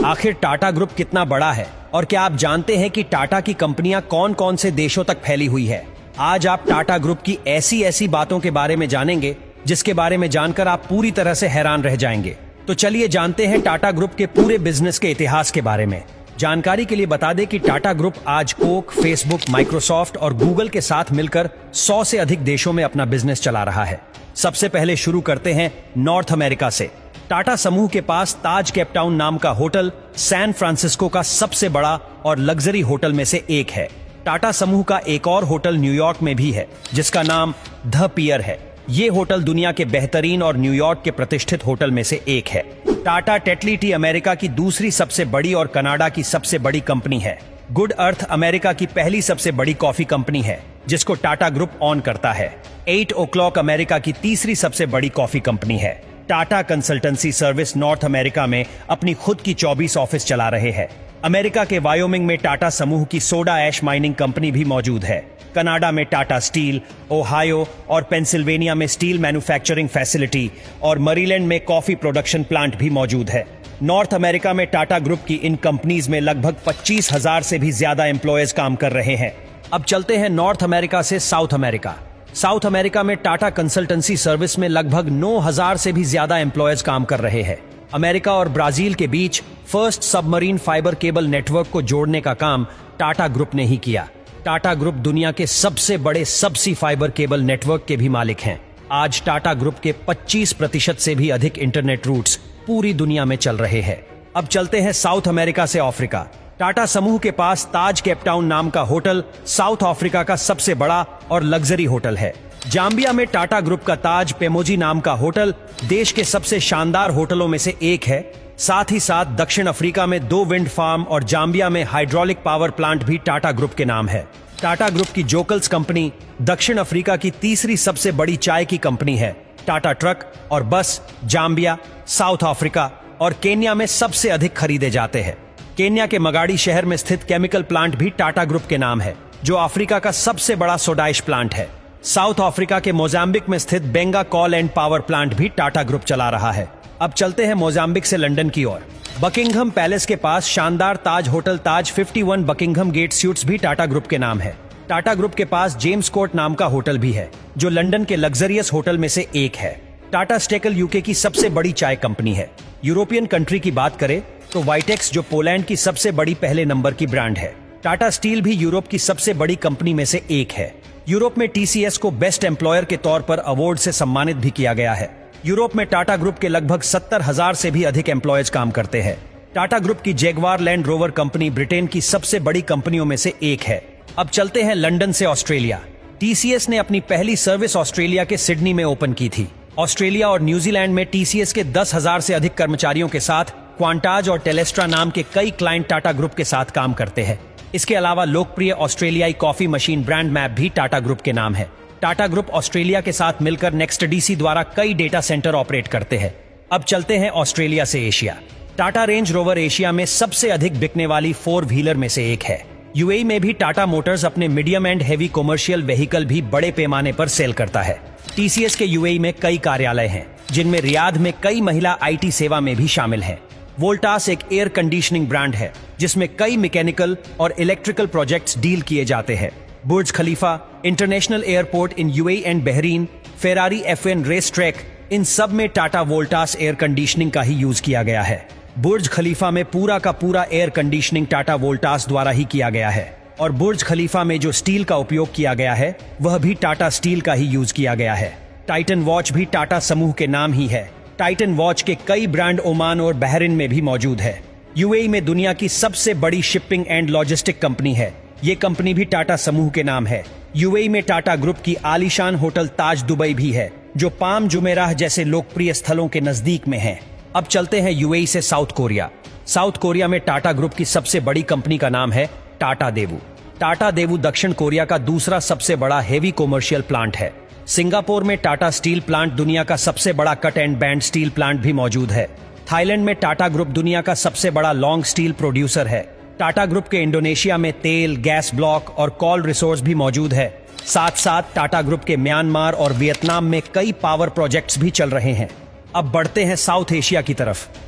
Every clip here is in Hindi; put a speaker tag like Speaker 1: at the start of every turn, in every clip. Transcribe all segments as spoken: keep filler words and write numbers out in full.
Speaker 1: आखिर टाटा ग्रुप कितना बड़ा है और क्या आप जानते हैं कि टाटा की कंपनियां कौन कौन से देशों तक फैली हुई है। आज आप टाटा ग्रुप की ऐसी ऐसी बातों के बारे में जानेंगे जिसके बारे में जानकर आप पूरी तरह से हैरान रह जाएंगे। तो चलिए जानते हैं टाटा ग्रुप के पूरे बिजनेस के इतिहास के बारे में। जानकारी के लिए बता दें कि टाटा ग्रुप आज कोक, फेसबुक, माइक्रोसॉफ्ट और गूगल के साथ मिलकर सौ से अधिक देशों में अपना बिजनेस चला रहा है। सबसे पहले शुरू करते हैं नॉर्थ अमेरिका से। टाटा समूह के पास ताज केपटाउन नाम का होटल सैन फ्रांसिस्को का सबसे बड़ा और लग्जरी होटल में से एक है। टाटा समूह का एक और होटल न्यूयॉर्क में भी है जिसका नाम द पियर है। ये होटल दुनिया के बेहतरीन और न्यूयॉर्क के प्रतिष्ठित होटल में से एक है। टाटा टेटली टी अमेरिका की दूसरी सबसे बड़ी और कनाडा की सबसे बड़ी कंपनी है। गुड अर्थ अमेरिका की पहली सबसे बड़ी कॉफी कंपनी है जिसको टाटा ग्रुप ऑन करता है। एट ओ क्लॉक अमेरिका की तीसरी सबसे बड़ी कॉफी कंपनी है। Tata consultancy service North America में अपनी खुद की चौबीस ऑफिस चला रहे हैं। अमेरिका के वायोमिंग में टाटा समूह की सोडा ऐश माइनिंग कंपनी भी मौजूद है। कनाडा में टाटा स्टील, ओहायो और पेंसिल्वेनिया में स्टील मैन्युफैक्चरिंग फैसिलिटी और मरीलैंड में कॉफी प्रोडक्शन प्लांट भी मौजूद है। नॉर्थ अमेरिका में टाटा ग्रुप की इन कंपनीज में लगभग पच्चीस हजार से भी ज्यादा एम्प्लॉयज काम कर रहे हैं। अब चलते हैं नॉर्थ अमेरिका से साउथ अमेरिका। साउथ अमेरिका में टाटा कंसल्टेंसी सर्विस में लगभग नौ हजार से भी ज्यादा एम्प्लॉयज काम कर रहे हैं। अमेरिका और ब्राजील के बीच first submarine fibre cable network को जोड़ने का काम टाटा ग्रुप ने ही किया। टाटा ग्रुप दुनिया के सबसे बड़े सबसी फाइबर केबल नेटवर्क के भी मालिक हैं। आज टाटा ग्रुप के पच्चीस प्रतिशत से भी अधिक इंटरनेट रूट्स पूरी दुनिया में चल रहे हैं। अब चलते हैं साउथ अमेरिका से अफ्रीका। टाटा समूह के पास ताज केपटाउन नाम का होटल साउथ अफ्रीका का सबसे बड़ा और लग्जरी होटल है। जाम्बिया में टाटा ग्रुप का ताज पेमोजी नाम का होटल देश के सबसे शानदार होटलों में से एक है। साथ ही साथ दक्षिण अफ्रीका में दो विंड फार्म और जाम्बिया में हाइड्रोलिक पावर प्लांट भी टाटा ग्रुप के नाम है। टाटा ग्रुप की जोकल्स कंपनी दक्षिण अफ्रीका की तीसरी सबसे बड़ी चाय की कंपनी है। टाटा ट्रक और बस जाम्बिया, साउथ अफ्रीका और केन्या में सबसे अधिक खरीदे जाते हैं। केन्या के मगाड़ी शहर में स्थित केमिकल प्लांट भी टाटा ग्रुप के नाम है जो अफ्रीका का सबसे बड़ा सोडाइश प्लांट है। साउथ अफ्रीका के मोजाम्बिक में स्थित Benga coal and power plant भी टाटा ग्रुप चला रहा है। अब चलते हैं मोजाम्बिक से लंदन की ओर। बकिंघम पैलेस के पास शानदार ताज होटल ताज इक्यावन बकिंघम गेट स्यूट्स भी टाटा ग्रुप के नाम है। टाटा ग्रुप के पास जेम्स कोर्ट नाम का होटल भी है जो लंदन के लग्जरियस होटल में से एक है। टाटा स्टेकल यूके की सबसे बड़ी चाय कंपनी है। यूरोपियन कंट्री की बात करें तो वाइटेक्स जो पोलैंड की सबसे बड़ी पहले नंबर की ब्रांड है। टाटा स्टील भी यूरोप की सबसे बड़ी कंपनी में से एक है। यूरोप में टीसीएस को बेस्ट एम्प्लॉयर के तौर पर अवार्ड से सम्मानित भी किया गया है। यूरोप में टाटा ग्रुप के लगभग सत्तर हजार से भी अधिक एम्प्लॉयज काम करते हैं। टाटा ग्रुप की Jaguar Land Rover company Britain की सबसे बड़ी कंपनियों में से एक है। अब चलते हैं लंदन से ऑस्ट्रेलिया। टीसीएस ने अपनी पहली सर्विस ऑस्ट्रेलिया के सिडनी में ओपन की थी। ऑस्ट्रेलिया और न्यूजीलैंड में टीसीएस के दस हजार से अधिक कर्मचारियों के साथ क्वांटाज और टेलेस्ट्रा नाम के कई क्लाइंट टाटा ग्रुप के साथ काम करते हैं। इसके अलावा लोकप्रिय ऑस्ट्रेलियाई कॉफी मशीन ब्रांड मैप भी टाटा ग्रुप के नाम है। टाटा ग्रुप ऑस्ट्रेलिया के साथ मिलकर नेक्स्ट डीसी द्वारा कई डेटा सेंटर ऑपरेट करते हैं। अब चलते हैं ऑस्ट्रेलिया से Asia. Tata Range Rover Asia में सबसे अधिक बिकने वाली फोर व्हीलर में से एक है। यूएई में भी टाटा मोटर्स अपने medium and heavy commercial vehicle भी बड़े पैमाने पर सेल करता है। टीसीएस के यूएई में कई कार्यालय हैं जिनमें रियाद में कई महिला आईटी सेवा में भी शामिल हैं। वोल्टास एक एयर कंडीशनिंग ब्रांड है जिसमें कई मैकेनिकल और इलेक्ट्रिकल प्रोजेक्ट्स डील किए जाते हैं। Burj Khalifa, international airport in UAE and Bahrain, Ferrari F one race track, इन सब में टाटा वोल्टास एयर कंडीशनिंग का ही यूज किया गया है। बुर्ज खलीफा में पूरा का पूरा एयर कंडीशनिंग टाटा वोल्टास द्वारा ही किया गया है और बुर्ज खलीफा में जो स्टील का उपयोग किया गया है वह भी टाटा स्टील का ही यूज किया गया है। टाइटन वॉच भी टाटा समूह के नाम ही है। टाइटन वॉच के कई ब्रांड ओमान और बहरीन में भी मौजूद है। यूएई में दुनिया की सबसे बड़ी शिपिंग एंड लॉजिस्टिक कंपनी है। ये कंपनी भी टाटा समूह के नाम है। यूएई में टाटा ग्रुप की आलीशान होटल ताज दुबई भी है जो पाम जुमेराह जैसे लोकप्रिय स्थलों के नजदीक में है। अब चलते हैं यूएई से साउथ कोरिया। साउथ कोरिया में टाटा ग्रुप की सबसे बड़ी कंपनी का नाम है टाटा देवू। टाटा देवू दक्षिण कोरिया का दूसरा सबसे बड़ा हेवी कॉमर्शियल प्लांट है। सिंगापुर में टाटा स्टील प्लांट दुनिया का सबसे बड़ा cut and bend steel plant भी मौजूद है। थाईलैंड में टाटा ग्रुप दुनिया का सबसे बड़ा लॉन्ग स्टील प्रोड्यूसर है। टाटा ग्रुप के इंडोनेशिया में तेल, गैस ब्लॉक और कॉल रिसोर्स भी मौजूद है। साथ साथ टाटा ग्रुप के म्यांमार और वियतनाम में कई पावर प्रोजेक्ट्स भी चल रहे हैं। अब बढ़ते हैं साउथ एशिया की तरफ।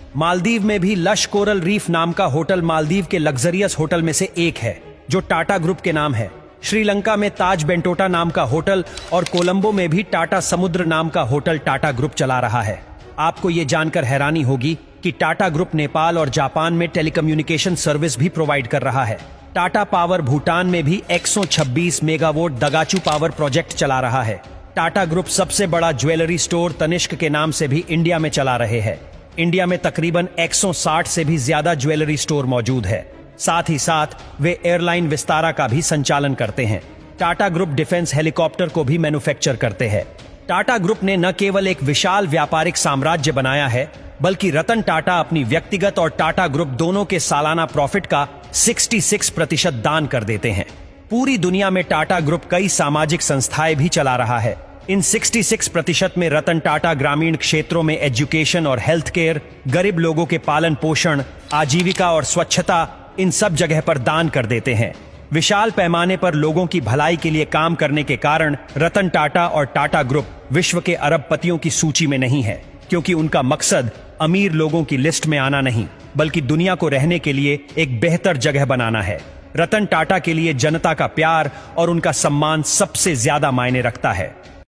Speaker 1: मालदीव में भी लश कोरल रीफ नाम का होटल मालदीव के लग्जरियस होटल में से एक है, जो टाटा ग्रुप के नाम है। श्रीलंका में ताज बेंटोटा नाम का होटल और कोलंबो में भी टाटा समुद्र नाम का होटल टाटा ग्रुप चला रहा है। आपको ये जानकर हैरानी होगी कि टाटा ग्रुप नेपाल और जापान में टेलीकम्युनिकेशन सर्विस भी प्रोवाइड कर रहा है। टाटा पावर भूटान में भी एक सौ छब्बीस मेगावाट दगाचू पावर प्रोजेक्ट चला रहा है। टाटा ग्रुप सबसे बड़ा ज्वेलरी स्टोर तनिष्क के नाम से भी इंडिया में चला रहे हैं। इंडिया में तकरीबन एक सौ साठ से भी ज्यादा ज्वेलरी स्टोर मौजूद है। साथ ही साथ वे एयरलाइन विस्तारा का भी संचालन करते हैं। टाटा ग्रुप डिफेंस हेलीकॉप्टर को भी मैन्युफैक्चर करते हैं। टाटा ग्रुप ने न केवल एक विशाल व्यापारिक साम्राज्य बनाया है, बल्कि रतन टाटा अपनी व्यक्तिगत और टाटा ग्रुप दोनों के सालाना प्रॉफिट का छियासठ प्रतिशत दान कर देते हैं। पूरी दुनिया में टाटा ग्रुप कई सामाजिक संस्थाएं भी चला रहा है। इन छियासठ प्रतिशत में रतन टाटा ग्रामीण क्षेत्रों में एजुकेशन और हेल्थ केयर, गरीब लोगों के पालन पोषण, आजीविका और स्वच्छता, इन सब जगह पर दान कर देते हैं। विशाल पैमाने पर लोगों की भलाई के लिए काम करने के कारण रतन टाटा और टाटा ग्रुप विश्व के अरबपतियों की सूची में नहीं है, क्योंकि उनका मकसद अमीर लोगों की लिस्ट में आना नहीं, बल्कि दुनिया को रहने के लिए एक बेहतर जगह बनाना है। रतन टाटा के लिए जनता का प्यार और उनका सम्मान सबसे ज्यादा मायने रखता है।